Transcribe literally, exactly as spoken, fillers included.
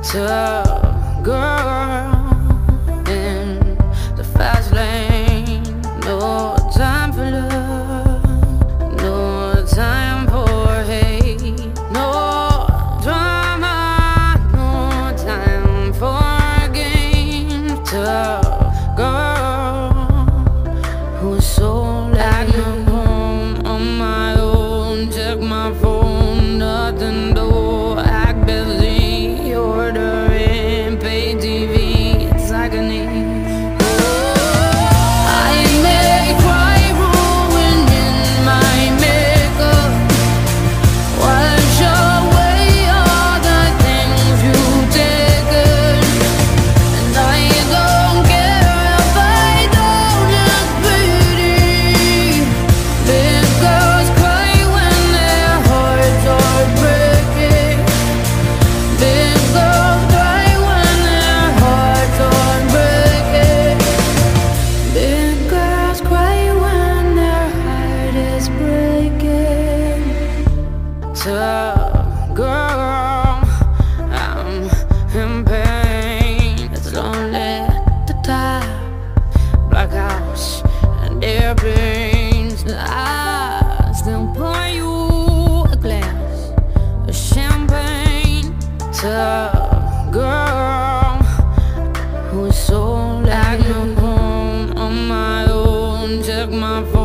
Tough girl in the fast lane. No time for love, no time for hate, no drama, no time for games. Tough girl who's so like I'm home on my own. Check my phone, nothing though. Act busy, ordering, pay T V, it's agony. I may cry ruining my makeup, wash away all the things you've taken, and I don't care if I don't look pretty. Big girls cry when their hearts are breaking. Big girls cry when their hearts are breaking. Big girls cry when their heart is breaking. Tough girl, I'm in pain. It's lonely at the top. Black house and airplanes. I still pour you a glass of champagne. Tough girl who's so like I'm home on my own. Check my phone.